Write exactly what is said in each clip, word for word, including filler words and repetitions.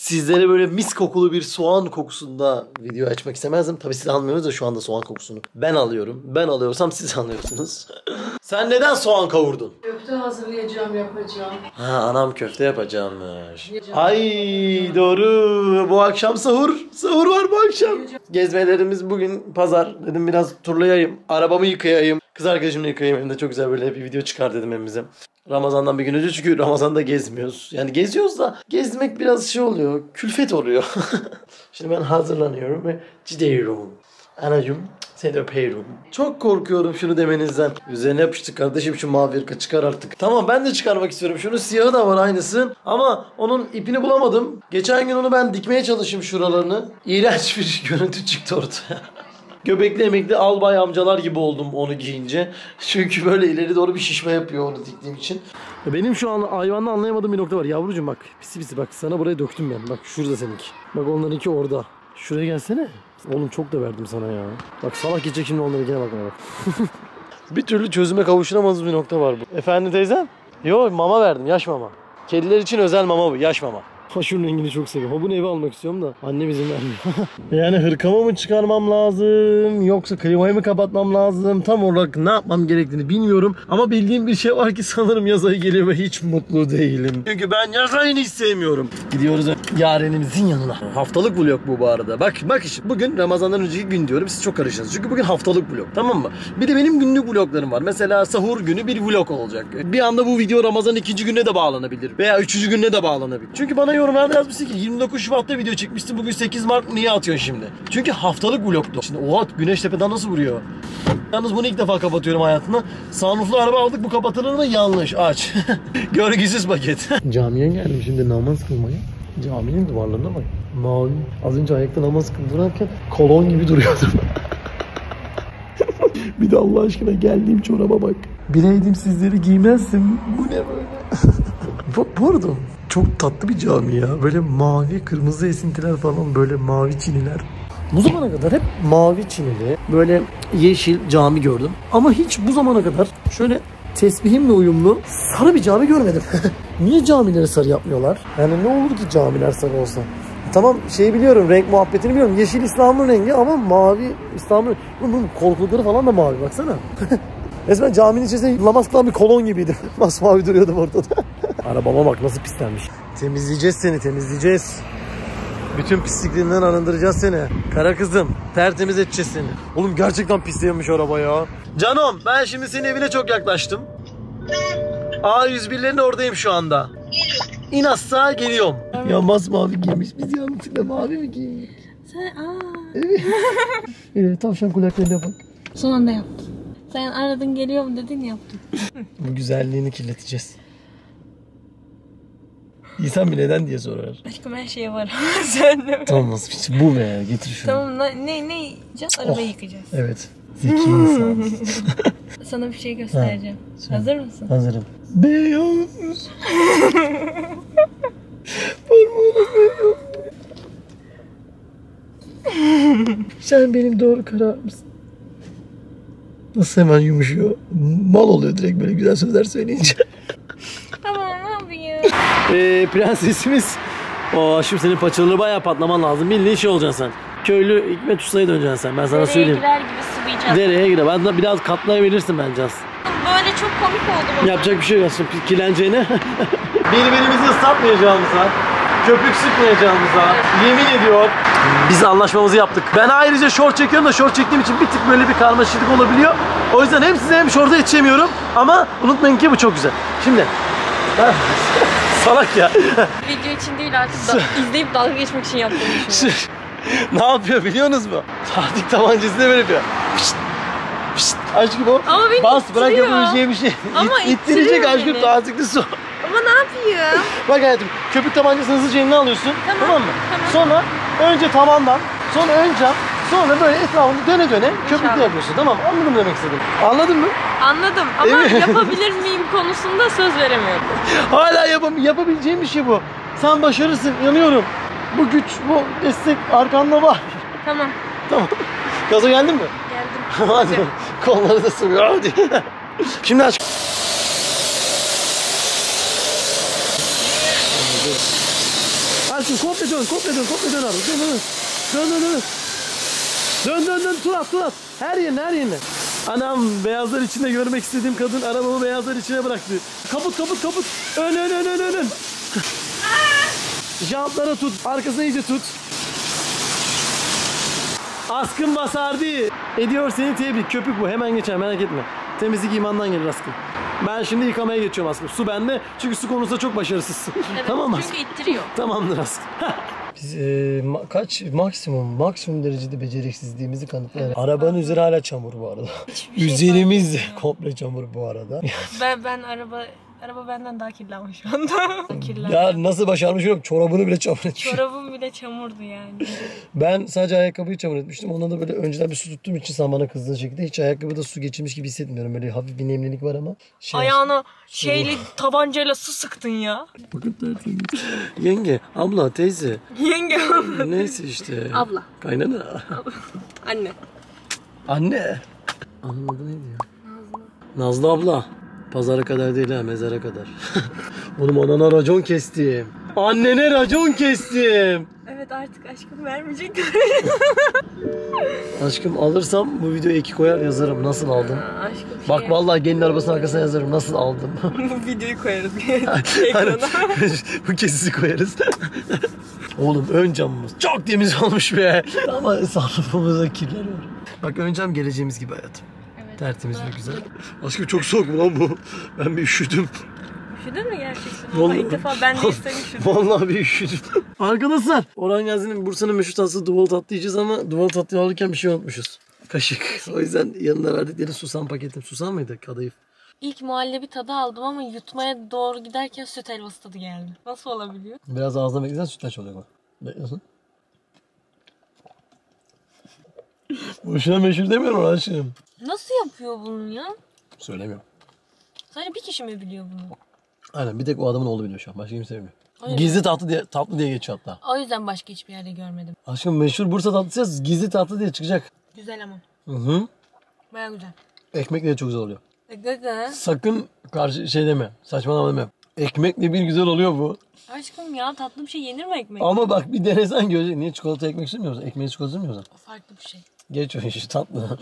sizlere böyle mis kokulu bir soğan kokusunda video açmak istemezdim. Tabii siz almıyorsunuz da şu anda soğan kokusunu. Ben alıyorum. Ben alıyorsam siz alıyorsunuz. Sen neden soğan kavurdun? Köfte hazırlayacağım, yapacağım. Ha, anam köfte yapacağımmış. Ay doğru. Bu akşam sahur. Sahur var bu akşam. Gezmelerimiz bugün pazar. Dedim biraz turlayayım. Arabamı yıkayayım. Kız arkadaşımla yıkayayım. Hem de çok güzel böyle bir video çıkar dedim evimize. Ramazan'dan bir gün önce, çünkü Ramazan'da gezmiyoruz. Yani geziyoruz da gezmek biraz şey oluyor. Külfet oluyor. Şimdi ben hazırlanıyorum ve gidiyorum. Anacığım seni öpüyorum. Çok korkuyorum şunu demenizden. Üzerine yapıştık kardeşim şu mavi ırka, çıkar artık. Tamam, ben de çıkarmak istiyorum. Şunun siyahı da var aynısı. Ama onun ipini bulamadım. Geçen gün onu ben dikmeye çalıştım şuralarını. İğrenç bir görüntü çıktı ortaya. Göbekli emekli albay amcalar gibi oldum onu giyince. Çünkü böyle ileri doğru bir şişme yapıyor onu diktiğim için. Benim şu an hayvanla anlayamadığım bir nokta var. Yavrucuğum bak. Pisi pisi bak. Sana buraya döktüm ben. Bak şurada seninki. Bak onlarınki orada. Şuraya gelsene. Oğlum çok da verdim sana ya. Bak salak geçecek şimdi onlarınkine bakmaya bak. Bir türlü çözüme kavuşulamadığımız bir nokta var bu. Efendim teyzem? Yok, mama verdim. Yaş mama. Kediler için özel mama bu. Yaş mama. Ha, şunun rengini çok seviyorum. Ha, bunu eve almak istiyorum da annem izin vermiyor. Yani hırkamı mı çıkarmam lazım yoksa klimayı mı kapatmam lazım? Tam olarak ne yapmam gerektiğini bilmiyorum. Ama bildiğim bir şey var ki sanırım yaz ayı geliyor ve hiç mutlu değilim. Çünkü ben yaz ayını hiç sevmiyorum. Gidiyoruz yarenimizin yanına. Haftalık vlog bu bu arada. Bak bak işte bugün Ramazan'dan önceki gün diyorum. Siz çok karıştınız. Çünkü bugün haftalık vlog, tamam mı? Bir de benim günlük vloglarım var. Mesela sahur günü bir vlog olacak. Bir anda bu video Ramazan'ın ikinci gününe de bağlanabilir. Veya üçüncü gününe de bağlanabilir. Çünkü bana yorumlarda yazmışsın ki yirmi dokuz Şubat'ta video çekmiştin, bugün sekiz Mart, niye atıyorsun şimdi? Çünkü haftalık vlogdu. Şimdi oha, güneş tepeden nasıl vuruyor? Yalnız bunu ilk defa kapatıyorum hayatımda. Sunrooflu araba aldık, bu kapatılır mı? Yanlış. Aç. Görgüsüz paket. Camiye geldim şimdi namaz kılmaya. Caminin duvarlarına bak. Mavi. Az önce ayakta namaz kıldırırken kolon gibi duruyordum. Bir de Allah aşkına geldiğim çoraba bak. Bileydim sizleri giymezdim. Bu ne böyle? bu, bu arada çok tatlı bir cami ya. Böyle mavi, kırmızı esintiler falan, böyle mavi çiniler. Bu zamana kadar hep mavi çinili, böyle yeşil cami gördüm. Ama hiç bu zamana kadar şöyle tesbihimle uyumlu sarı bir cami görmedim. Niye camileri sarı yapmıyorlar? Yani ne olur ki camiler sarı olsa? Tamam, şeyi biliyorum, renk muhabbetini biliyorum. Yeşil İslam'ın rengi ama mavi İslam'ın... Bunun koltukları falan da mavi, baksana. Resmen caminin içerisinde namaz kılan bir kolon gibiydi. Masmavi duruyordum ortada. Arabama bak nasıl pislenmiş. Temizleyeceğiz seni, temizleyeceğiz. Bütün pislikliğinden arındıracağız seni. Kara kızım, tertemiz edeceğiz seni. Oğlum gerçekten pisleyenmiş araba ya. Canım, ben şimdi senin evine çok yaklaştım. A yüz birlerin oradayım şu anda. İn aşağı, geliyorum. Ya masmavi giymiş. Biz yanlışlıkla mavi mi giymiş? Sen aa. Evet. Evet, tavşan kulaklarına bak. Son anda yaptım. Sen aradın geliyorum dedin, yaptım. Bu güzelliğini kirleteceğiz. İnsan bir neden diye sorar. Aşkım her şeye var. Sen de. Tamam, nasıl bu be, getir şunu. Tamam, ne ne yiyeceğiz? Arabayı oh, yıkayacağız. Evet. Zeki insan. Sana bir şey göstereceğim. Ha, hazır mısın? Hazırım. Beyaz. Parmağına beyaz. Sen benim doğru karar mısın? Nasıl hemen yumuşuyor? Mal oluyor direkt böyle güzel sözler söyleyince. Tamam, ne yapayım? Ee, prensesimiz. O şimdi senin paçaları bayağı patlaman lazım. Bildiğin şey olacaksın sen. Köylü Hikmet Usta'ya döneceksin sen. Ben sana Dereye söyleyeyim. Dereye girer gibi sıvayacağız. Dereye girer. Ben de biraz katlayabilirsin bence aslında. Böyle çok komik oldu bana. Yapacak bir şey yok aslında. Kilenceğine. Birbirimizi ıslatmayacağımıza, köpük sıkmayacağımıza yemin ediyor. Biz anlaşmamızı yaptık. Ben ayrıca şort çekiyorum da şort çektiğim için bir tık böyle bir karmaşıklık olabiliyor. O yüzden hem size hem şorta yetişemiyorum. Ama unutmayın ki bu çok güzel. Şimdi. Salak ya. Video için değil artık da izleyip dalga geçmek için yaptığımı düşünüyorum. Ne yapıyor biliyorsunuz mu? Tahtik tabancasını böyle yapıyor. Pişt, pişt. Aşkım o. Ama beni bas bırak ittiriyor. yapabileceği bir şey. Ama İt, ittirecek aşkım beni. tahtikli su. Ama ne yapayım? Bak hayatım, köpük tabancasını hızlıca eline alıyorsun. Tamam, Tamam mı? tamam. Sonra önce tavandan, sonra ön cam, sonra böyle etrafını döne döne köpükle yapıyorsun. Tamam mı? Anladın mı demek istedim? Anladın mı? Anladım ama Evet. yapabilir miyim konusunda söz veremiyorum. Hala yapam yapabileceğim bir şey bu. Sen başarırsın, inanıyorum. Bu güç, bu destek arkanda var. Tamam. Tamam. Gaza geldin mi? Geldim. Hadi. Kolları da sıvıyor. Hadi. Şimdi aç. Aç Aşkım komple dön, komple dön, komple dön abi. Dön, dön, dön, dön, dön. Dön, dön, dön, tur at, tur at. Her yerine, her yerine. Anam, beyazlar içinde görmek istediğim kadın arabamı beyazlar içine bıraktı. Kaput, kaput, kaput. Ön, ön, ön, ön, ön, ön. Jantlara tut, arkasına iyice tut. Askın basardı. Ediyor seni tebrik. Köpük bu, hemen geçer, merak etme. Temizlik imandan gelir Askın. Ben şimdi yıkamaya geçiyorum Askın. Su bende, çünkü su konusunda çok başarısızsın. Evet, Tamam mı? çünkü ittiriyor. Tamamdır Askın. Biz e, ma- kaç maksimum maksimum derecede beceriksizliğimizi kanıtlayalım. Arabanın üzeri hala çamur bu arada. şey Üzerimiz de komple çamur bu arada. Ben ben araba araba benden daha kirli ama şu anda. Kirli. Ya nasıl başarmış yok, çorabını bile çamur etmiş. Çorabım bile çamurdu yani. Ben sadece ayakkabıyı çamur etmiştim. Ondan da böyle önceden bir su tuttuğum için sen bana kızdığın şekilde hiç ayakkabıda su geçirmiş gibi hissetmiyorum. Böyle hafif bir nemlilik var ama. Şey, Ayağına şeyli tabancayla su sıktın ya. Bakın tertemiz. Yenge, abla, teyze. Yenge. Neyse işte. Abla. Kaynana. Anne. Anne. Ananın adı neydi ya? Nazlı. Nazlı abla. Pazara kadar değil ha, mezara kadar. Oğlum anana racon kestim. Annene racon kestim. Evet, artık aşkım vermeyecek. Aşkım alırsam bu videoya iki koyar yazarım. Nasıl aldın? Aşkım şey Bak vallahi gelin arabasının arkasına yazarım. Nasıl aldın? bu videoyu koyarız Hani ekrana. bu kesisi koyarız. Oğlum ön camımız çok temiz olmuş be. Ama sarrafımızda kirler var. Bak ön cam geleceğimiz gibi hayatım. Evet. Tertemiz ve güzel. Aşkım çok soğuk mu lan bu? Ben bir üşüdüm. Üşüdün mü gerçekten? Vallahi- Vallahi ilk defa ben de istem üşüdüm. Vallahi bir üşüdüm. Arkadaşlar, Orhan Gazi'nin Bursa'nın meşhur tatlısı duvalı tatlı yiyeceğiz ama duvalı tatlı alırken bir şey unutmuşuz. Kaşık. O yüzden yanına verdikleri susam paketim. Susam mıydı? Kadayıf. İlk muhallebi tadı aldım ama yutmaya doğru giderken süt helvası tadı geldi. Nasıl olabiliyor? Biraz ağzına beklesen sütlaç oluyor bak. Bekliyorsun. Boşuna meşhur demiyorum aşkım. Nasıl yapıyor bunu ya? Söylemiyorum. Sadece bir kişi mi biliyor bunu? Aynen, bir tek o adamın oğlu biliyor şu an. Başka kimse bilmiyor. Öyle Gizli tatlı diye, tatlı diye geçiyor hatta. O yüzden başka hiçbir yerde görmedim. Aşkım meşhur Bursa tatlısı yaz, gizli tatlı diye çıkacak. Güzel ama. Hı hı. Baya güzel. Ekmekle de çok güzel oluyor. E, gaga. Sakın karşı şey deme. Saçmalama deme. Ekmekle bir güzel oluyor bu. Aşkım ya, tatlı bir şey yenir mi ekmek? Ama bak bir denesen görecek. Niye çikolata ekmek istemiyorsun? Ekmeği çikolata istemiyorsun. O farklı bir şey. Geç o işi, tatlı.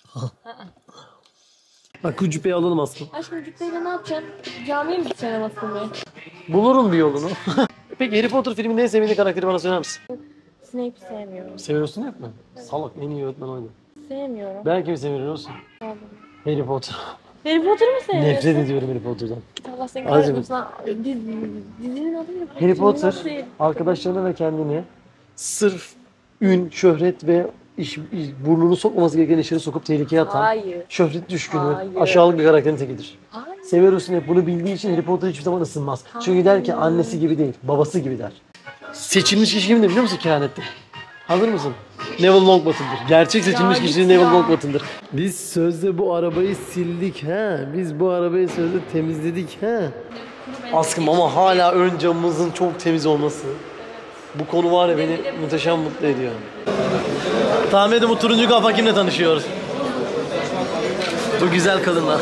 Bak küçüpeyi alalım aslında. Aşkım cübbeyle ne yapacaksın? Camiye mi gideceksin namaz kılmaya? Bulurum bir yolunu. Peki Harry Potter filminde en sevdiğin karakteri bana söyler misin? Snape'i sevmiyorum. Seviyorsun hep mi? Salak, en iyi öğretmen oydu. Sevmiyorum. Ben kimi seviyorum olsun? Harry Potter. Harry Potter'ı mı seviyorsun? Nefret ediyorum Harry Potter'dan. Allah seni Acaba- kahretmesin. Diz, dizinin adı ne? Harry Potter Nasıl? arkadaşlarına ve kendini sırf ün, şöhret ve iş, iş- burnunu sokmaması gereken işleri sokup tehlikeye atan, Hayır. şöhret düşkünü, Hayır. aşağılık bir karakterin tekidir. Hayır. Severus Snape bunu bildiği için Harry Potter hiçbir zaman ısınmaz. Çünkü der ki annesi gibi değil, babası gibi der. Seçilmiş kişi kimdir biliyor musun kehanette? Hazır mısın? Neville Longbottom'dır. Gerçek seçilmiş Ya kişi git Neville ya. Longbottom'dır. Biz sözde bu arabayı sildik ha. Biz bu arabayı sözde temizledik ha. Askım ama hala ön camımızın çok temiz olması. Bu konu var ya beni muhteşem mutlu ediyor. Tahmin edin bu turuncu kafa kimle tanışıyoruz? Bu güzel kadınla.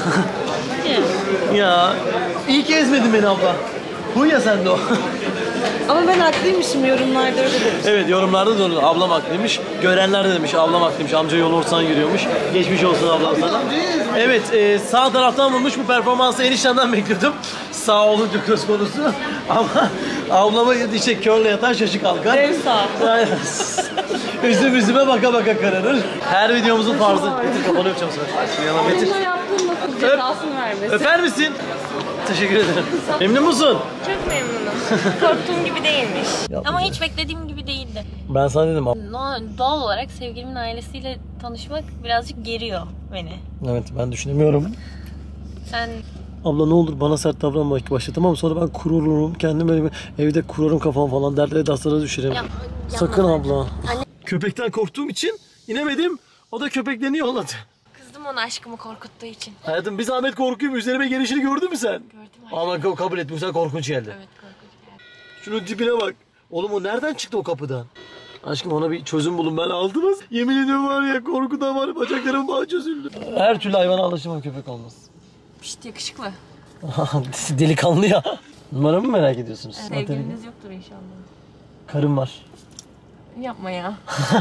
Ya iyi ki ezmedin beni abla. Bu ya sen de o. Ama ben haklıymışım, yorumlarda öyle demiş. Evet, yorumlarda da öyle. Ablam haklıymış. Görenler de demiş ablam haklıymış. Amca yol ortadan yürüyormuş. Geçmiş olsun ablam sana. Evet, e, sağ taraftan vurmuş. Bu performansı eniştemden bekliyordum. Sağ olunca söz konusu. Ama ablama işte körle yatan şaşı kalkar. Ev sağ. Aynen. Üzüm üzüme baka baka kararır. Her videomuzun farzı. Getir kafanı öpeceğim sana. Yalan getir. Bununla yaptığın nasıl cezasını vermesin. Öper misin? Teşekkür ederim. Memnun musun? Çok memnunum. Korktuğum gibi değilmiş. Yapma Ama ya. hiç beklediğim gibi değildi. Ben sana dedim. No- Doğal olarak sevgilimin ailesiyle tanışmak birazcık geriyor beni. Evet, ben düşünemiyorum. Sen Abla ne olur bana sert davranma ilk başta, tamam mı? Sonra ben kururum, kendim böyle bir evde kurarım kafam falan, dertlere daslara düşerim. Yap- Sakın yapma abla. Anne- Köpekten korktuğum için inemedim. O da köpeklerini yolladı. kızdım ona aşkımı korkuttuğu için. Hayatım bir zahmet korkuyorum. Üzerime gelişini gördün mü sen? Gördüm aşkım. Ama ka- kabul et. Bu sefer korkunç geldi. Evet, korkunç. Şunun dibine bak. Oğlum o nereden çıktı o kapıdan? Aşkım ona bir çözüm bulun, ben aldım. Yemin ediyorum var ya, korkudan var ya, bacaklarım bağ çözüldü. Her türlü hayvana alışamam, köpek olmaz. Pişt, yakışıklı. Delikanlı ya. Numaramı merak ediyorsunuz? Sevgiliniz yoktur inşallah. Karım var. Yapma ya.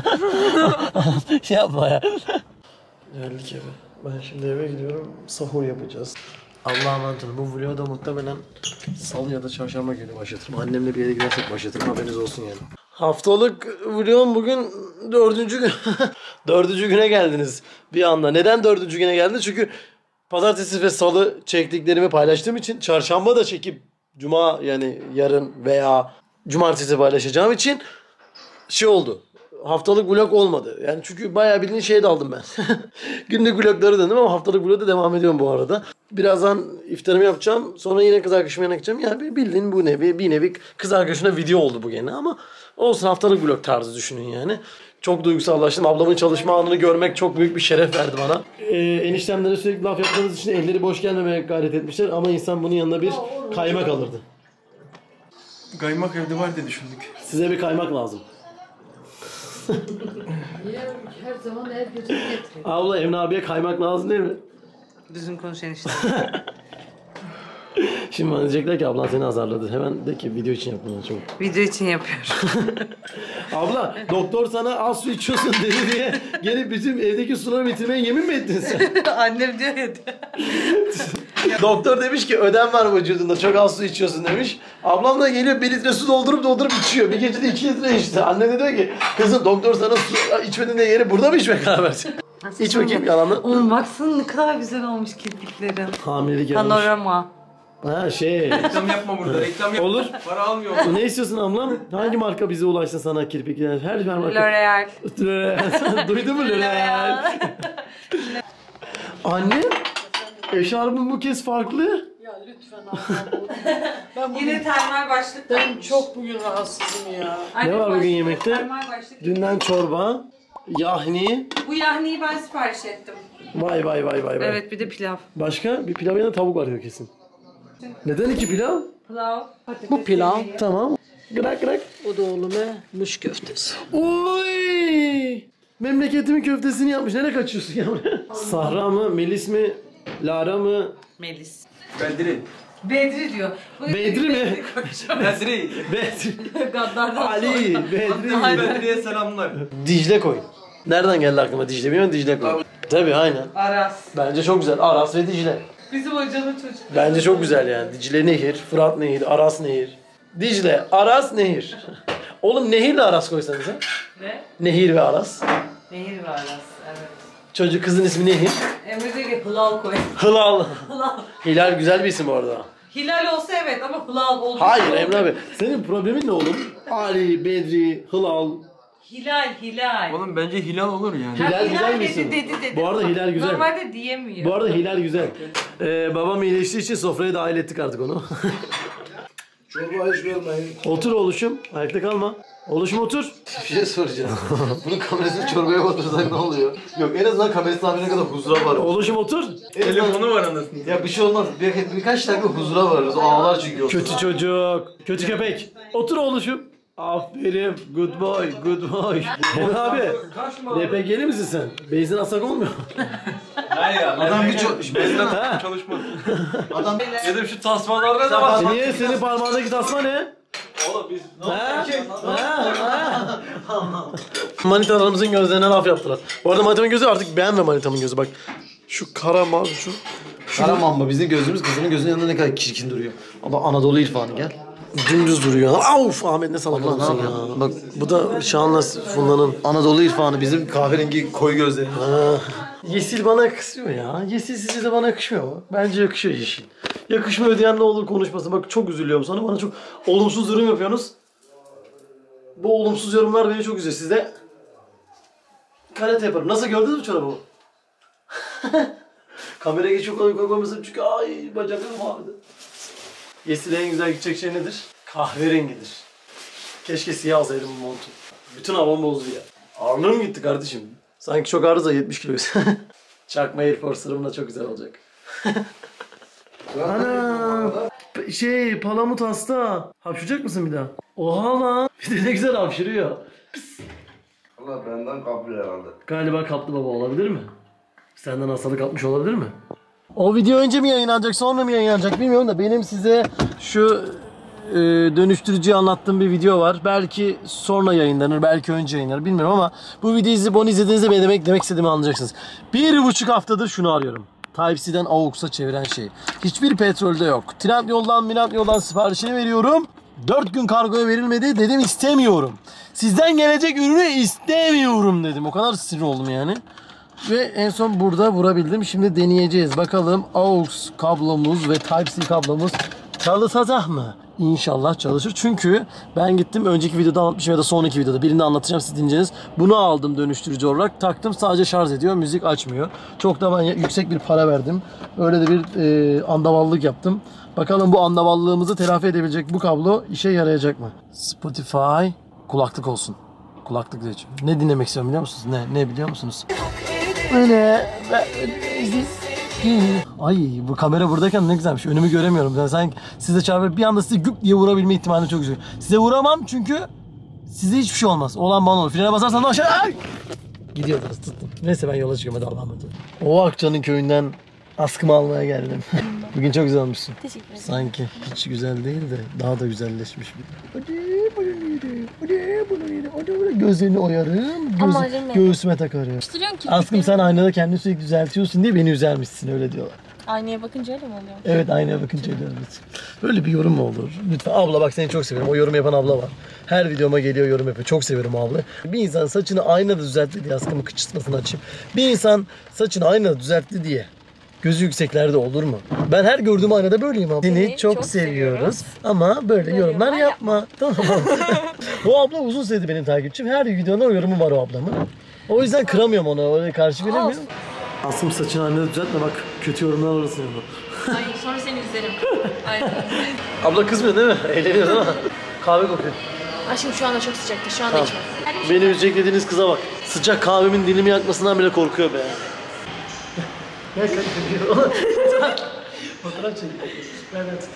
Yapma ya. Geldik eve. Ben şimdi eve gidiyorum. Sahur yapacağız. Allah'a emanet olun. Bu vlogu da muhtemelen salı ya da çarşamba günü başlatırım. Annemle bir yere gidersek başlatırım. Haberiniz olsun yani. Haftalık vlogum bugün dördüncü gün. Dördüncü güne geldiniz bir anda. Neden dördüncü güne geldiniz? Çünkü pazartesi ve salı çektiklerimi paylaştığım için çarşamba da çekip cuma yani yarın veya cumartesi paylaşacağım için şey oldu. Haftalık vlog olmadı. Yani çünkü bayağı bildiğin şeye daldım ben. Günlük vlogları döndüm ama haftalık vlogda devam ediyorum bu arada. Birazdan iftarımı yapacağım. Sonra yine kız arkadaşımı yanına gideceğim. Yani bildiğin bu nevi bir nevi kız arkadaşına video oldu bu gene ama olsun, haftalık vlog tarzı düşünün yani. Çok duygusallaştım. Ablamın çalışma anını görmek çok büyük bir şeref verdi bana. Ee, eniştemlere sürekli laf yaptığınız için elleri boş gelmemeye gayret etmişler ama insan bunun yanına bir kaymak alırdı. Kaymak evde var diye düşündük. Size bir kaymak lazım. Her zaman her gece getiriyor. Abla Emre abiye kaymak lazım değil mi? Düzgün konuş enişte. Şimdi bana diyecekler ki ablan seni azarladı. Hemen de ki video için yapın çok. Video için yapıyorum. Abla doktor sana az su içiyorsun dedi diye gelip bizim evdeki suları bitirmeye yemin mi ettin sen? Annem diyor ya. Doktor demiş ki ödem var vücudunda, çok az su içiyorsun demiş. Ablam da geliyor bir litre su doldurup doldurup içiyor. Bir gecede iki litre içti. Anne de diyor ki kızım doktor sana su içmedin diye yeri burada mı içmek karar versin? İç bakayım yalanla. Oğlum baksana ne kadar güzel olmuş kirpiklerin. Hamilelik yapmış. Panorama. Ha şey. Reklam yapma burada. Reklam yapma. Olur. Para almıyor. Ne istiyorsun ablam? Hangi marka bize ulaşsın sana kirpikler? Her her marka. L'Oreal. L'Oreal. Duydun mu L'Oreal? Anne, eşarbın bu kez farklı. Ya lütfen Allah'ım. Ben bugün, Yine termal başlık. ben çok bugün rahatsızım ya. Ne var bugün yemekte? Termal başlık. Dünden çorba, yahni. Bu yahniyi ben sipariş ettim. Vay vay vay vay vay. Evet bir de pilav. Başka? Bir pilav yanında tavuk var ya kesin. Neden iki pilav? Pilav. Bu pilav. Tamam. Gırak gırak. O da oğluma muş köftesi. Oy! Memleketimin köftesini yapmış. Nereye kaçıyorsun ya? Sahra mı? Melis mi? Lara mı? Melis. Bedri. Bedri diyor. Bu Bedri mi? Bedri. Bedri. Gaddardan Ali. Bedri. Bedri'ye selamlar. Dicle koy. Nereden geldi aklıma Dicle? Bilmiyorum, Dicle koy. Tabii aynen. Aras. Bence çok güzel. Aras ve Dicle. Bizim hocanın çocuğu. Bence çok güzel yani. Dicle Nehir, Fırat Nehir, Aras Nehir. Dicle, Aras, Nehir. Oğlum Nehirle Aras koysanız ha. Ne? Nehir ve Aras. Nehir var Aras. Evet. Çocuk kızın ismi Nehir. Emre diyor ki Hilal koy. Hilal. Hilal. Hilal güzel bir isim bu arada. Hilal olsa evet ama Hilal oldu. Hayır Emre abi. Senin problemin ne oğlum? Ali, Bedri, Hilal. Hilal, Hilal. Oğlum bence Hilal olur yani. Ha, Hilal güzel bir dedi, isim. dedi, dedi. Bu arada Hilal güzel. Normalde diyemiyor. Bu arada Hilal güzel. Ee, babam iyileştiği için sofraya dahil ettik artık onu. Çorba hiç vermeyin. Otur oğluşum. Ayakta kalma. Oğluşum otur. Bir şey soracağım. Bunun kamerasını çorbaya batırsak ne oluyor? Yok en azından kamerası tahminine kadar huzura var. Oğluşum otur. Telefonu var anasını. Ya bir şey olmaz. Bir, birkaç dakika huzura varırız. O ağlar çünkü. Kötü çocuk. Kötü köpek. Otur oğluşum. Aferin. Good boy. Good boy. Emre abi. D P G'li misin sen? Benzin asak olmuyor. Hayır ya. Adam bir çok... Benden çalışmaz. Adam... Dedim şu tasmalarda da var. E niye senin parmağındaki tasma ne? Oğlum biz Ha? Ha? Ha? Manitalarımızın gözlerine laf yaptılar. Bu arada manitamın gözü artık beğenme manitamın gözü bak. Şu kara mal şu. Karaman mı? Bizim gözümüz kızının gözünün yanında ne kadar çirkin duruyor. Allah Anadolu irfanı gel. Dümdüz duruyor. Of Ahmet ne salak Allah, adamsın ne ya. yapıyorsun? Bak bu da Şahan'la Funda'nın. Anadolu irfanı bizim kahverengi koyu gözleri. Ha. Yeşil bana yakışıyor ya. Yeşil size de bana yakışmıyor mu? Bence yakışıyor yeşil. Yakışmıyor diyen ne olur konuşmasın. Bak çok üzülüyorum sana. Bana çok olumsuz yorum yapıyorsunuz. Bu olumsuz yorumlar beni çok üzüyor. Siz de karate yaparım. Nasıl gördünüz mü çorabımı? Kameraya geçiyor kolay koymamışsın çünkü ay bacaklarım ağrıdı. Yeşil'e en güzel gidecek şey nedir? Kahverengidir. Keşke siyah alsaydım bu montu. Bütün havam bozdu ya. Ağırlığım gitti kardeşim. Sanki çok ağırız da yetmiş kiloyuz. Çakma Air Force'larım da çok güzel olacak. Ana! P- Şey, palamut hasta. Hapşıracak mısın bir daha? Oha lan! Bir de ne güzel hapşırıyor. Allah benden kaplı herhalde. Galiba kaplı baba olabilir mi? Senden hastalık kapmış olabilir mi? O video önce mi yayınlanacak sonra mı yayınlanacak bilmiyorum da benim size şu e, dönüştürücüyü anlattığım bir video var. Belki sonra yayınlanır, belki önce yayınlanır bilmiyorum ama bu videoyu izleyip onu izlediğinizde benim demek, demek istediğimi anlayacaksınız. Bir buçuk haftadır şunu arıyorum. Type-C'den A U X'a çeviren şey. Hiçbir petrolde yok. Trendyol'dan, Minat-Yol'dan siparişini veriyorum. dört gün kargoya verilmedi. Dedim istemiyorum. Sizden gelecek ürünü istemiyorum dedim. O kadar sinir oldum yani. Ve en son burada vurabildim. Şimdi deneyeceğiz. Bakalım A U X kablomuz ve Type-C kablomuz çalışacak mı? İnşallah çalışır. Çünkü ben gittim önceki videoda anlatmışım ya da sonraki videoda birinde anlatacağım, siz dinleyeceğiz. Bunu aldım dönüştürücü olarak. Taktım, sadece şarj ediyor. Müzik açmıyor. Çok da ben yüksek bir para verdim. Öyle de bir e, andavallık yaptım. Bakalım bu andavallığımızı telafi edebilecek bu kablo işe yarayacak mı? Spotify kulaklık olsun. Kulaklık diye. Ne dinlemek istiyorum biliyor musunuz? Ne ne biliyor musunuz? Öyle. Ay bu kamera buradayken ne güzelmiş. Önümü göremiyorum. Yani sanki size çarpıp bir anda size güp diye vurabilme ihtimali çok yüksek. Size vuramam çünkü size hiçbir şey olmaz. Olan bana olur. Frene basarsan da aşağı. Ay! Gidiyordunuz, tuttum. Neyse ben yola çıkıyorum. Hadi Allah'a emanet olun. O Akça'nın köyünden askımı almaya geldim. Bugün çok güzel olmuşsun. Teşekkür ederim. Sanki hiç güzel değil de daha da güzelleşmiş. Gözlerini oyarım, göz, Ama acım göğsüme takarım. Yapıştırıyorsun ki. Askım sen aynada kendini sürekli düzeltiyorsun diye beni üzermişsin, öyle diyorlar. Aynaya bakınca öyle mi oluyor? Evet, aynaya bakınca öyle olmuş. Böyle bir yorum mu olur? Lütfen abla bak, seni çok seviyorum. O yorum yapan abla var. Her videoma geliyor yorum yapıyor. Çok seviyorum o ablayı. Bir insan saçını aynada düzeltti diye askımı kıçısmasını açayım. Bir insan saçını aynada düzeltti diye gözü yükseklerde olur mu? Ben her gördüğüm aynada böyleyim abla. Seni çok, çok seviyoruz. seviyoruz ama böyle, böyle yorumlar, yorumlar yapma. yapma. Tamam. O abla uzun süredir benim takipçim. Her videonun o yorumu var o ablamın. O yüzden kıramıyorum ona. Öyle karşı veremiyorum. Aslım saçını aynada düzeltme bak. Kötü yorumlar alırsın onu. Hayır, sonra seni üzerim. Aynen. Abla kızmıyor değil mi? Eğleniyor değil mi? Kahve kokuyor. Aşkım şu anda çok sıcaktır. Şu anda Tamam. içme. Beni üzecek dediğiniz kıza bak. Sıcak kahvemin dilimi yakmasından bile korkuyor be. Gel kanka. Fotoğraf çek. Nereden tut?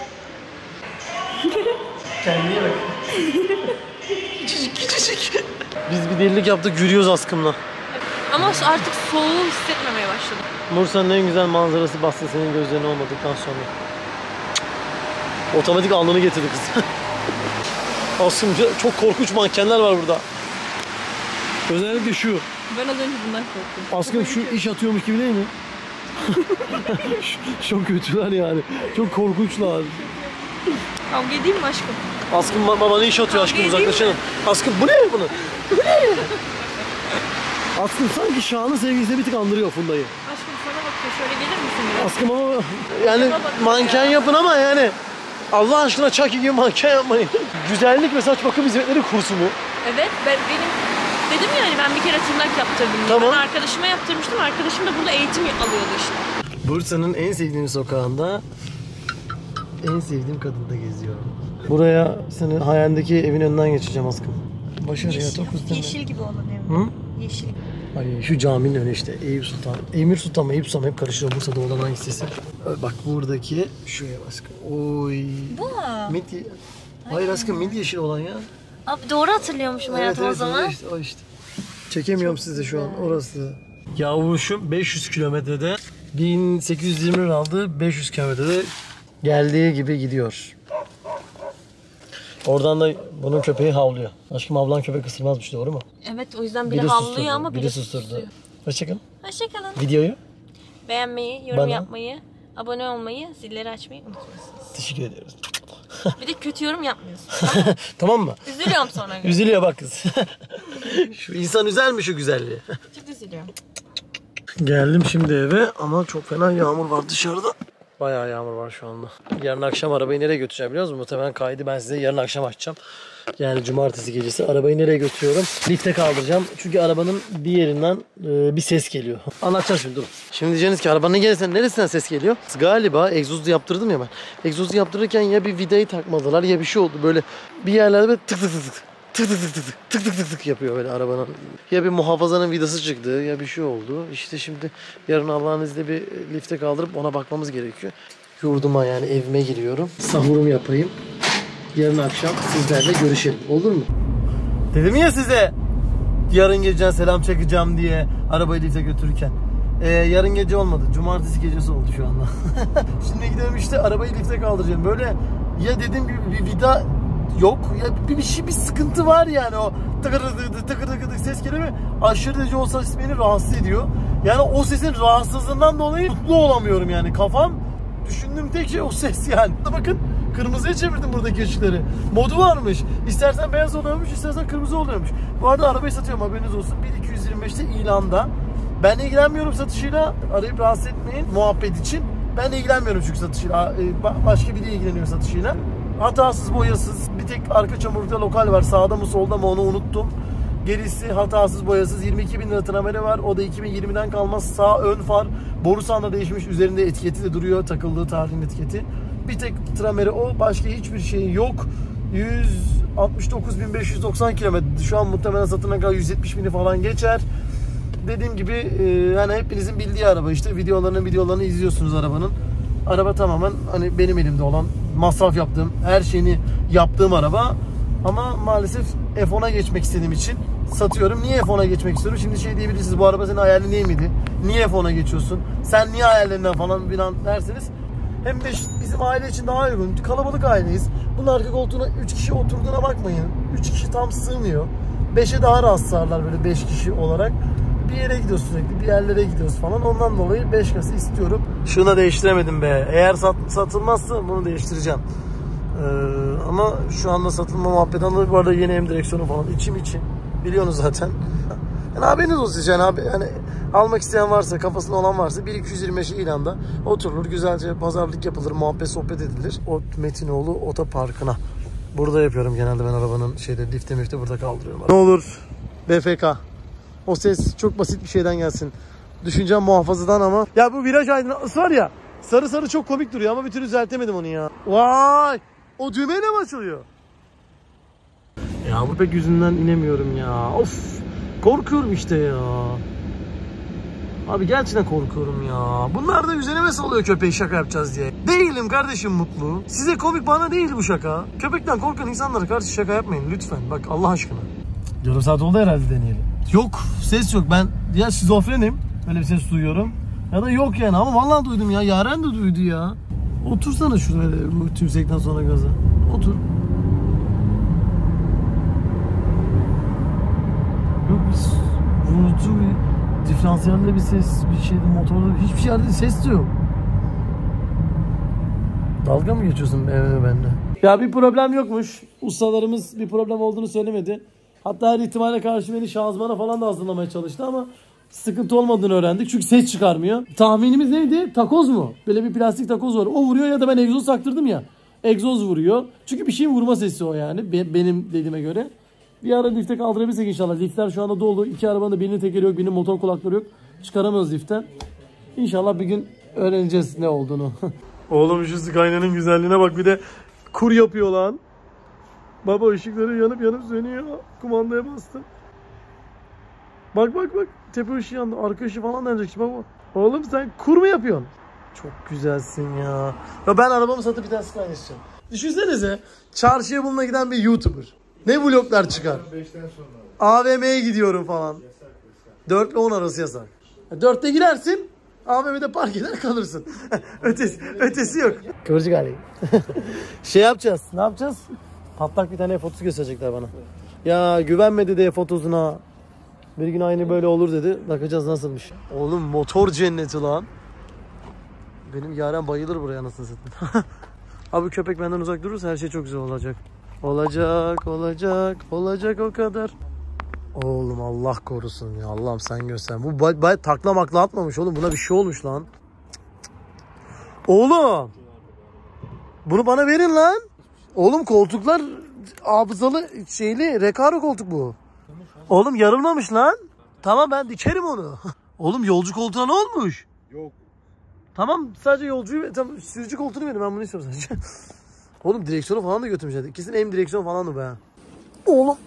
Kendine bak. Küçücük küçücük. Biz bir delilik yaptık, yürüyoruz askımla. Ama artık soğuğu hissetmemeye başladım. Bursa'nın en güzel manzarası bastı senin gözlerine olmadıktan sonra. Otomatik alnını getirdi kız. Aslında çok korkunç mankenler var burada. Özellikle şu. Ben az önce bundan korktum. Askım şu iş atıyormuş gibi değil mi? Çok kötüler yani. Çok korkunçlar. Kavga edeyim mi aşkım? Askım bana iş atıyor, aşkım uzaklaşalım. Askım bu ne bunu? Bu ne? Askım sanki Şahan'ın sevgilisine bir tık andırıyor Funda'yı. Aşkım sana bakıyor. Şöyle gelir misin biraz? Askım ama yani manken yapın ama yani Allah aşkına Chucky gibi manken yapmayın. Güzellik ve saç bakım hizmetleri kursu mu? Evet, ben benim dedim ya hani ben bir kere tırnak yaptırdım diye. Tamam. Ben arkadaşıma yaptırmıştım. Arkadaşım da burada eğitim alıyordu işte. Bursa'nın en sevdiğim sokağında en sevdiğim kadında geziyorum. Buraya senin hayalindeki evin önünden geçeceğim askım. Başarı ya, çok üstüne. Yeşil gibi olan ev. Hı? Yeşil. Ay şu caminin önü işte, Eyüp Sultan. Emir Sultan mı, Eyüp Sultan mı, hep karışıyor Bursa'da olan hangisi. Bak buradaki şuraya askım. Oy. Bu mu? Midye. Hayır askım, midye yeşil olan ya. Abi doğru hatırlıyormuşum hayatım o zaman. O işte, o işte. Çekemiyorum sizi şu an, orası. Yavruşum beş yüz kilometrede bin sekiz yüz yirmi lira aldı, beş yüz kilometrede geldiği gibi gidiyor. Oradan da bunun köpeği havlıyor. Aşkım ablan köpek ısırmazmış, doğru mu? Evet, o yüzden biri, biri havlıyor susturdu, ama biri, biri susturdu. susturdu. Hoşçakalın. Hoşçakalın. Videoyu Beğenmeyi, yorum Bana. yapmayı, abone olmayı, zilleri açmayı unutmayın. teşekkür ediyoruz. Bir de kötü yorum yapmıyorsun. Tamam mı? Üzülüyorum sonra. Üzülüyor bak kız. Şu insan üzer mi şu güzelliği? Çok üzülüyorum. Geldim şimdi eve ama çok fena yağmur var dışarıda. Bayağı yağmur var şu anda. Yarın akşam arabayı nereye götüreceğim biliyor musunuz? Muhtemelen kaydı ben size yarın akşam açacağım. Yani cumartesi gecesi arabayı nereye götürüyorum? Lifte kaldıracağım. Çünkü arabanın bir yerinden e, bir ses geliyor. Anlatacağım şimdi, durun. Şimdi diyeceksiniz ki arabanın gelirsen neresinden ses geliyor? Galiba egzozlu yaptırdım ya ben. Egzozlu yaptırırken ya bir vidayı takmadılar ya bir şey oldu. Böyle bir yerlerde böyle tık tık tık tık. Tık tık tık tık tık tık tık tık yapıyor böyle arabanın. Ya bir muhafazanın vidası çıktı ya bir şey oldu. İşte şimdi yarın Allah'ın izniyle bir lifte kaldırıp ona bakmamız gerekiyor. Yurduma yani evime giriyorum. Sahurumu yapayım. Yarın akşam sizlerle görüşelim. Olur mu? Dedim ya size yarın gece selam çekeceğim diye arabayı lifte götürürken. Ee, yarın gece olmadı. Cumartesi gecesi oldu şu anda. Şimdi gidiyorum işte arabayı lifte kaldıracağım. Böyle Ya dediğim gibi bir vida yok. Ya bir, bir şey bir sıkıntı var yani o tıkır tıkır tıkır tıkır ses geliyor. Aşırı derece o ses beni rahatsız ediyor. Yani o sesin rahatsızlığından dolayı mutlu olamıyorum yani. Kafam düşündüğüm tek şey o ses yani. Bakın kırmızıya çevirdim buradaki ışıkları. Modu varmış. İstersen beyaz oluyormuş, istersen kırmızı oluyormuş. Bu arada arabayı satıyorum, haberiniz olsun. bir iki yüz yirmi beşte ilanda. Ben ilgilenmiyorum satışıyla. Arayıp rahatsız etmeyin muhabbet için. Ben ilgilenmiyorum çünkü satışıyla. Başka biri ilgileniyor satışıyla. Hatasız, boyasız. Bir tek arka çamurlukta lokal var. Sağda mı solda mı onu unuttum. Gerisi hatasız, boyasız. yirmi iki bin lira trameri var. O da iki bin yirmiden kalmaz. Sağ ön far. Borusan da değişmiş. Üzerinde etiketi de duruyor. Takıldığı tarihin etiketi. Bir tek trameri o. Başka hiçbir şey yok. yüz altmış dokuz bin beş yüz doksan kilometre. Şu an muhtemelen satına kadar yüz yetmiş bini falan geçer. Dediğim gibi yani hepinizin bildiği araba işte. Videolarını videolarını izliyorsunuz arabanın. Araba tamamen hani benim elimde olan, masraf yaptığım, her şeyini yaptığım araba. Ama maalesef F on'a geçmek istediğim için satıyorum. Niye F on'a geçmek istiyorum? Şimdi şey diyebilirsiniz, bu araba senin hayalin değil miydi? Niye F on'a geçiyorsun? Sen niye hayallerinden falan filan derseniz. Hem de bizim aile için daha uygun. Kalabalık aileyiz. Bunun arka koltuğuna üç kişi oturduğuna bakmayın. üç kişi tam sığmıyor. beşe daha rahat sığarlar böyle beş kişi olarak. Bir yere gidiyoruz sürekli, bir yerlere gidiyoruz falan. Ondan dolayı beş kasa istiyorum. Şuna değiştiremedim be. Eğer sat, satılmazsa bunu değiştireceğim. Ee, ama şu anda satılma muhabbeti anladık. Bu arada yeni hem direksiyonu falan içim için. Biliyorsunuz zaten. Yani haberiniz olsun yani abi. Yani almak isteyen varsa, kafasında olan varsa bir iki yüz yirmi beş ilanda oturulur. Güzelce pazarlık yapılır, muhabbet sohbet edilir. O Metinoğlu otoparkına. Burada yapıyorum genelde ben arabanın şeyde lifte mifte burada kaldırıyorum. Ne olur B F K. O ses çok basit bir şeyden gelsin. Düşüncem muhafazadan ama. Ya bu viraj aydınlatması var ya. Sarı sarı çok komik duruyor ama bir türlü düzeltemedim onu ya. Vay! O düğmeyle mi açılıyor? Ya bu pek yüzünden inemiyorum ya. Of! Korkuyorum işte ya. Abi gerçekten korkuyorum ya. Bunlar da üzerime salıyor köpeği şaka yapacağız diye. Değilim kardeşim mutlu. Size komik, bana değil bu şaka. Köpekten korkan insanlara karşı şaka yapmayın lütfen. Bak Allah aşkına. Yarım saat oldu herhalde deneyelim. Yok, ses yok. Ben ya şizofrenim. Öyle bir ses duyuyorum. Ya da yok yani ama vallahi duydum ya. Yaren de duydu ya. Otursana şuraya bu tümsekten sonra gaza. Otur. Yok biz vurucu bir diferansiyelde bir ses, bir şeydi, motorda hiçbir şey yerde ses de yok. Dalga mı geçiyorsun benimle benimle? Ya bir problem yokmuş. Ustalarımız bir problem olduğunu söylemedi. Hatta her ihtimale karşı beni şanzımana falan da hazırlamaya çalıştı ama sıkıntı olmadığını öğrendik. Çünkü ses çıkarmıyor. Tahminimiz neydi? Takoz mu? Böyle bir plastik takoz var. O vuruyor ya da ben egzoz taktırdım ya. Egzoz vuruyor. Çünkü bir şeyin vurma sesi o yani. Be- benim dediğime göre. Bir ara lifte kaldırabilirsek inşallah. Liftler şu anda dolu. İki arabanın da birinin tekeri yok, birinin motor kulakları yok. Çıkaramıyoruz liften. İnşallah bir gün öğreneceğiz ne olduğunu. Oğlum şu Skyline'ın güzelliğine bak, bir de kur yapıyor lan. Baba ışıkları yanıp yanıp sönüyor. Kumandaya bastım. Bak bak bak. Tepe ışığı yandı. Arka ışığı falan da yanacak. Bak bak. Oğlum sen kur mu yapıyorsun? Çok güzelsin ya. Ya ben arabamı satıp bir tane Skyline istiyorum. Düşünsenize. Çarşıya bununla giden bir YouTuber. Ne vloglar çıkar. A V M'ye gidiyorum falan. dört ile on arası yasak. dörtte girersin. A V M'de park eder kalırsın. ötesi, ötesi yok. Kıvırcık Ali. Şey yapacağız. Ne yapacağız? Patlak bir tane F otuz gösterecekler bana. Ya güvenmedi de F otuzuna. Bir gün aynı böyle olur dedi. Bakacağız nasılmış. Oğlum motor cenneti lan. Benim Yaren bayılır buraya anasını satayım. Abi köpek benden uzak durursa her şey çok güzel olacak. Olacak, olacak, olacak o kadar. Oğlum Allah korusun ya. Allah'ım sen göster. Bu bay, bay takla makla atmamış oğlum. Buna bir şey olmuş lan. Oğlum. Bunu bana verin lan. Oğlum koltuklar hafızalı şeyli. Recaro koltuk bu. Oğlum yarılmamış lan. Tamam ben dikerim onu. Oğlum yolcu koltuğuna ne olmuş? Yok. Tamam sadece yolcuyu, tamam, sürücü koltuğunu verin, ben bunu istiyorum sadece. Oğlum direksiyonu falan da götürmüşler. İkisinin hem direksiyon falan da be. Oğlum.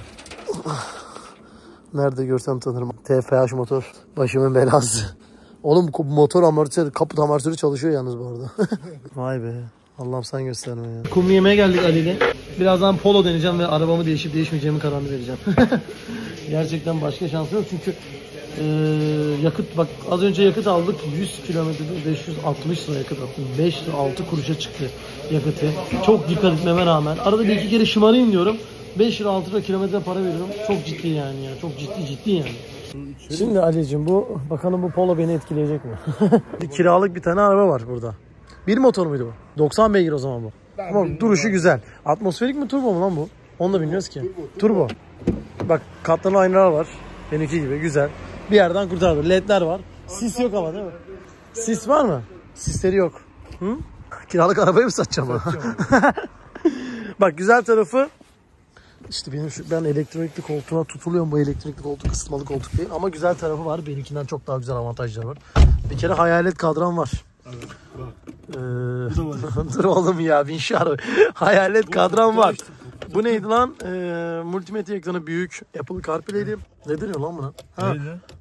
Nerede görsem tanırım. T F H motor. Başımın belası. Oğlum motor amortisörü, kaput amortisörü çalışıyor yalnız bu arada. Vay be. Allah'ım sen gösterme ya. Kumlu yemeğe geldik Ali ile. Birazdan Polo deneyeceğim ve arabamı değişip değişmeyeceğimi kararını vereceğim. Gerçekten başka şansım yok çünkü e, yakıt bak az önce yakıt aldık yüz kilometrede beş yüz altmış lira yakıt attım. beş lira altı kuruşa çıktı yakıtı. Çok dikkat etmeme rağmen arada bir iki kere şımarayım diyorum. beş lira altı lira kilometre para veriyorum. Çok ciddi yani ya. Çok ciddi ciddi yani. Şimdi Ali'cim bu bakalım bu Polo beni etkileyecek mi? Bir kiralık bir tane araba var burada. Bir motor muydu bu? doksan beygir o zaman bu. Ama duruşu güzel. Atmosferik mi turbo mu lan bu? Onu da bilmiyoruz ki. Turbo. turbo. Bak katlanı aynalar var. Benimki gibi güzel. Bir yerden kurtardı. Ledler var. Sis yok ama değil mi? Sis var mı? Sisleri yok. Hı? Kiralık arabayı mı satacağım? Bak güzel tarafı İşte benim şu, ben elektrikli koltuğuna tutuluyorum. Bu elektrikli koltuk ısıtmalı koltuk değil. Ama güzel tarafı var. Benimkinden çok daha güzel avantajları var. Bir kere hayalet kadran var. Evet, ee, dur oğlum ya bin şu araba. Hayalet kadran var. Bu neydi lan? Ee, multimedya ekranı büyük. Apple CarPlay'di. Ne deniyor lan buna? Ha.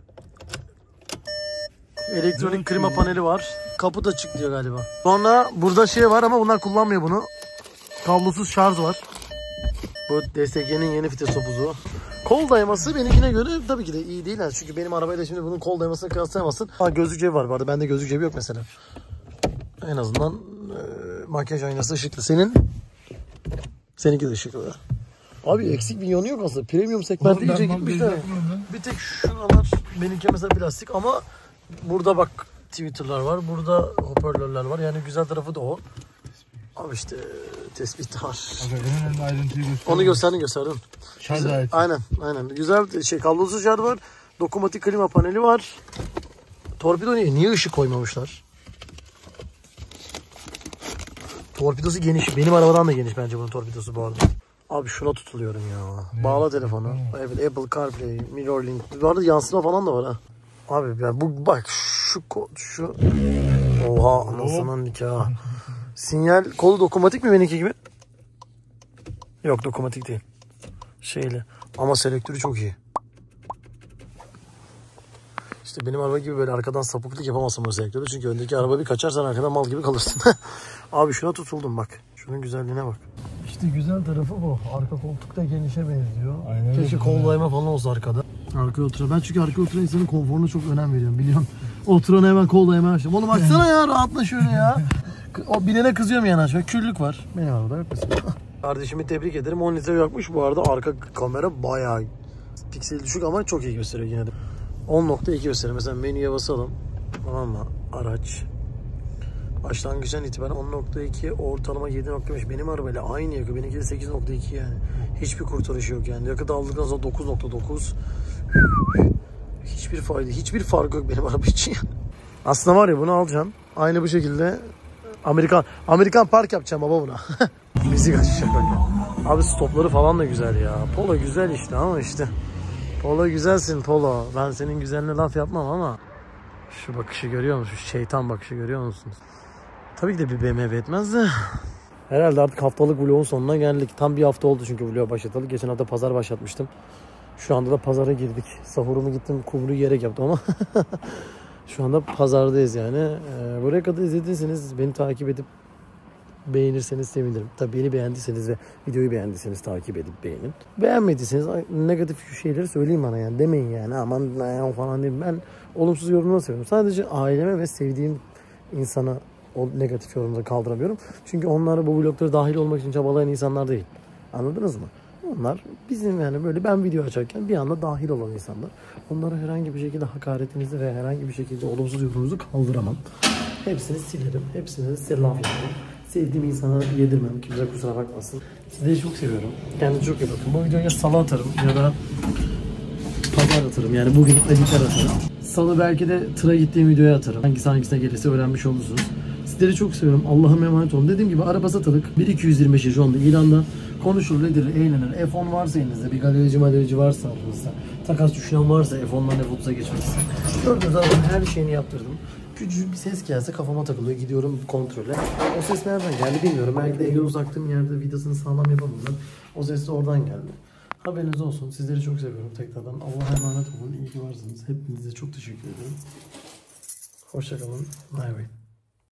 Elektronik klima paneli var. Kaput açık diyor galiba. Sonra burada şey var ama bunlar kullanmıyor bunu. Kablosuz şarj var. Bu D S G'nin yeni vites topuzu. Kol dayaması benimkine göre tabii ki de iyi değil. Yani çünkü benim arabayla şimdi bunun kol dayamasını kıyaslayamazsın. Ha gözlük cebi var bu arada. Bende gözlük cebi yok mesela. En azından e, makyaj aynası ışıklı. Senin? Seninki de ışıklı. Abi eksik bir yanı yok aslında. Premium segmentte iyice gitmişler. Bir tek şuralar benimki mesela plastik ama burada bak Twitter'lar var. Burada hoparlörler var. Yani güzel tarafı da o. Abi işte tespit var. Onu gösterdin gösterdin. Güzel, aynen aynen. Güzel şey kablosuz şarj var. Dokunmatik klima paneli var. Torpido niye? Niye ışık koymamışlar? Torpidosu geniş. Benim arabadan da geniş bence bunun torpidosu bu arada. Abi şuna tutuluyorum ya. Ne? Bağla telefonu. Evet Apple CarPlay, MirrorLink. Bu arada yansıma falan da var ha. Abi yani bu bak şu şu. Oha anasının nikahı. Sinyal kolu dokunmatik mi benimki gibi? Yok dokunmatik değil. Şeyle. Ama selektörü çok iyi. İşte benim araba gibi böyle arkadan sapıklık yapamazsın bu selektörü. Çünkü öndeki araba bir kaçarsan arkadan mal gibi kalırsın. Abi şuna tutuldum bak. Şunun güzelliğine bak. İşte güzel tarafı bu. Arka koltuk da genişe benziyor. Aynen. Keşke kol dayama falan olsa arkada. Arkaya oturan. Ben çünkü arkaya oturan insanın konforuna çok önem veriyorum biliyorum. Oturan hemen kol dayamaya başlıyorum. Oğlum açsana ya rahatla şöyle ya. O binene kızıyorum yani açma. Küllük var. Benim arabada yok mesela. Kardeşimi tebrik ederim. on litre yakmış. Bu arada arka kamera bayağı pikseli düşük ama çok iyi gösteriyor yine de. on nokta iki gösteriyor. Mesela menüye basalım. Tamam mı? Araç. Başlangıçtan itibaren on nokta iki, ortalama yedi nokta beş. Benim arabayla aynı yakı. Benimki de sekiz nokta iki yani. Hiçbir kurtarışı yok yani. Yakıt aldıktan sonra dokuz nokta dokuz. Hiçbir fayda, hiçbir fark yok benim araba için. Aslında var ya bunu alacaksın. Aynı bu şekilde Amerikan Amerikan park yapacağım baba buna. Müzik açacak bak. Abi stopları falan da güzel ya. Polo güzel işte ama işte. Polo güzelsin Polo. Ben senin güzeline laf yapmam ama. Şu bakışı görüyor musun? Şu şeytan bakışı görüyor musunuz? Tabii ki de bir B M W etmez de. Herhalde artık haftalık vlogun sonuna geldik. Tam bir hafta oldu çünkü vlogu başlatalı. Geçen hafta pazar başlatmıştım. Şu anda da pazara girdik. Sahurumu gittim kumru yiyerek yaptım ama. Şu anda pazardayız yani. Ee, buraya kadar izlediyseniz beni takip edip beğenirseniz sevinirim. Tabii beni beğendiyseniz ve videoyu beğendiyseniz takip edip beğenin. Beğenmediyseniz negatif şeyleri söyleyin bana yani. Demeyin yani aman falan diyeyim. Ben olumsuz yorumları seviyorum. Sadece aileme ve sevdiğim insana o negatif yorumları kaldıramıyorum. Çünkü onlar bu vloglara dahil olmak için çabalayan insanlar değil. Anladınız mı? Onlar bizim yani böyle ben video açarken bir anda dahil olan insanlar. Onlara herhangi bir şekilde hakaretinizi ve herhangi bir şekilde olumsuz yorumunuzu kaldıramam. Hepsini silerim. Hepsini size laf yaparım. Sevdiğim insana yedirmem. Kimse kusura bakmasın. Sizleri çok seviyorum. Kendinize çok iyi bakın. Bu videoya salı atarım ya da pazar atarım. Yani bugün editler atarım. Salı belki de tıra gittiğim videoya atarım. Hangisi hangisine gelirse öğrenmiş olursunuz. Sizleri çok seviyorum. Allah'ım emanet olun. Dediğim gibi araba satılık. bir iki yüz yirmi beş şu anda ilanda. Konuşulur, edilir, eğlenir. F on varsa elinizde, bir galerici malerici varsa aranızda, takas düşünen varsa F on'dan F otuz'a geçmez. Gördüğünüz zaman her şeyini yaptırdım. Küçücük bir ses gelse kafama takılıyor. Gidiyorum kontrole. O ses nereden geldi bilmiyorum. Belki de egzoz taktığım yerde vidasını sağlam yapamadım. O ses de oradan geldi. Haberiniz olsun. Sizleri çok seviyorum tekrardan. Allah'a emanet olun. İyi ki varsınız. Hepinize çok teşekkür ederim. Hoşça kalın. Bye bye.